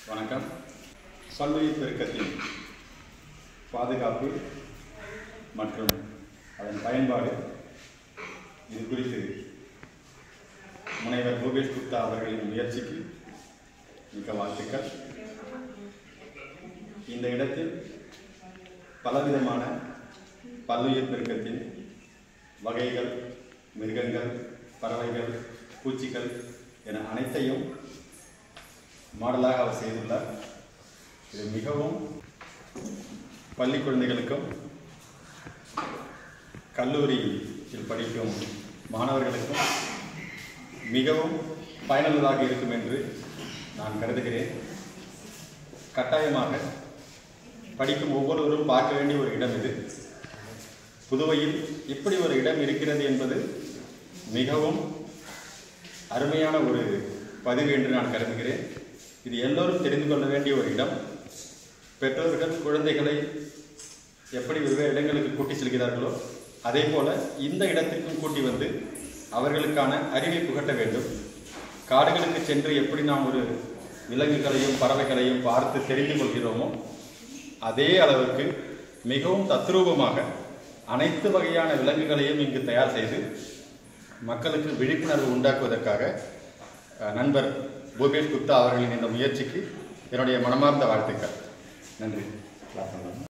வணக்கம். பல்லுயிர் பெருக்கத்தின் பாதுகாப்பு மற்றும் அதன் பயன்பாடு இது குறித்து முனைவர் பூபேஷ் குப்தா அவர்களின் முயற்சிக்கு மிக்க வாழ்த்துக்கள். இந்த இடத்தில் பலவிதமான பல்லுயிர் பெருக்கத்தின் வகைகள், மிருகங்கள், பறவைகள், பூச்சிகள் என அனைத்தையும் மாடலாக அவர் செய்துள்ளார். இது மிகவும் பள்ளி குழந்தைகளுக்கும் கல்லூரியில் படிக்கும் மாணவர்களுக்கும் மிகவும் பயனுள்ளதாக இருக்கும் என்று நான் கருதுகிறேன். கட்டாயமாக படிக்கும் ஒவ்வொருவரும் பார்க்க வேண்டிய ஒரு இடம் இது. புதுவையில் இப்படி ஒரு இடம் இருக்கிறது என்பது மிகவும் அருமையான ஒரு பதிவு என்று நான் கருதுகிறேன். இது எல்லோரும் தெரிந்து கொள்ள வேண்டிய ஒரு இடம். பெற்றோர்கள் குழந்தைகளை எப்படி வெவ்வேறு இடங்களுக்கு கூட்டி செல்கிறார்களோ அதே போல இந்த இடத்திற்கும் கூட்டி வந்து அவர்களுக்கான அறிவை புகட்ட வேண்டும். காடுகளுக்கு சென்று எப்படி நாம் ஒரு விலங்குகளையும் பறவைகளையும் பார்த்து தெரிந்து கொள்கிறோமோ அதே அளவுக்கு மிகவும் தத்ரூபமாக அனைத்து வகையான விலங்குகளையும் இங்கு தயார் செய்து மக்களுக்கு விழிப்புணர்வு உண்டாக்குவதற்காக நண்பர் பூபேஷ் குப்தா அவர்களின் இந்த முயற்சிக்கு என்னுடைய மனமார்ந்த வாழ்த்துக்கள். நன்றி.